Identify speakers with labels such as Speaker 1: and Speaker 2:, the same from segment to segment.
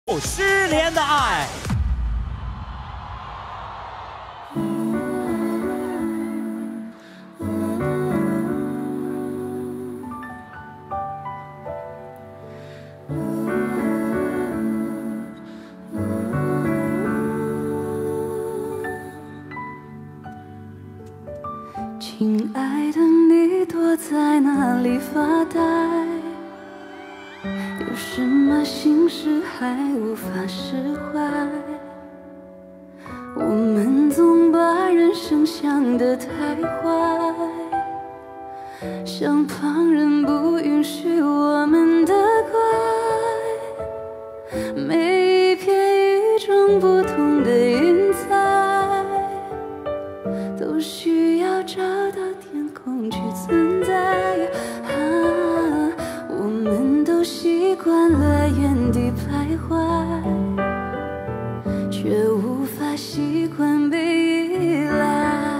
Speaker 1: 失联的爱。
Speaker 2: 亲爱的，你躲在哪里发呆？有什么心事还无法释怀？我们总把人生想得太坏，像旁人不允许我们的怪。每一片与众不同的云彩，都需要找到天空去存在。我们都习惯了原地徘徊，却无法习惯被依赖。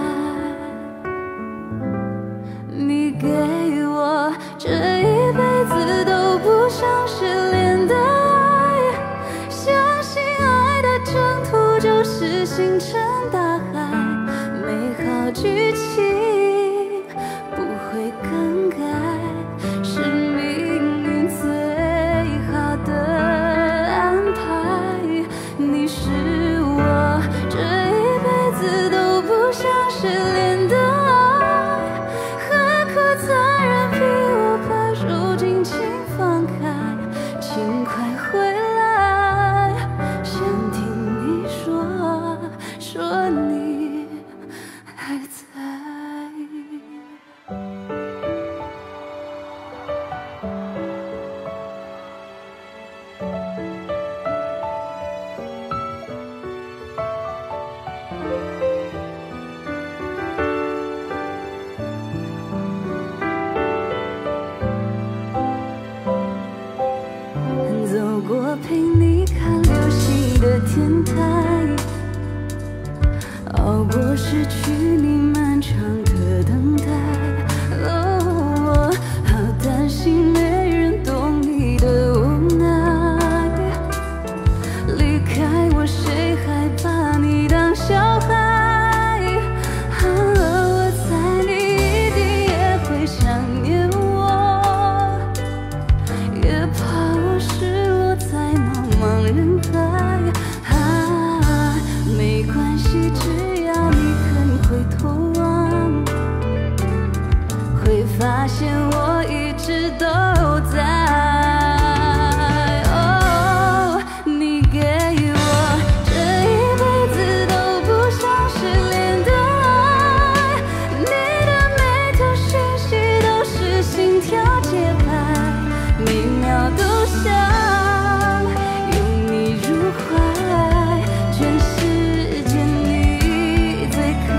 Speaker 2: 你给我这一辈子都不想失联的爱，相信爱的征途就是星辰大海，美好剧情不会更改，是命运最好的安排。你是我这一辈子都不想失联的爱，何苦残忍逼我把手紧紧放开？请快回来，想听你说你还在。走过陪你看流星的天台，熬过失去你漫长的等待。我好担心没人懂你的无奈，离开我谁还把你当小孩？我猜你一定也会想念我，也怕我失落在茫茫人海。没关系，只要你肯回头望，会发现我一直都在。你给我这一辈子都不想失联的爱，你的每条讯息都是心跳节拍，每秒都想拥你入怀，全世界你最可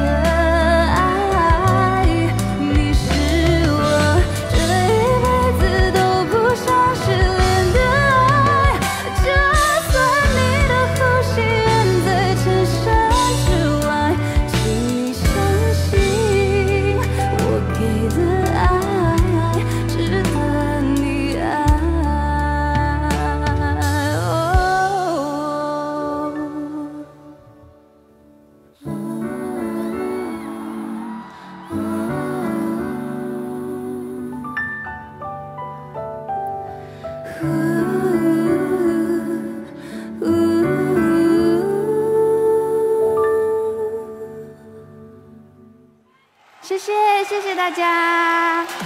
Speaker 2: 爱。你是我这一辈子都不想失联的爱，就算你的呼吸远在千山之外，请你相信我给的爱值得你爱。谢谢大家。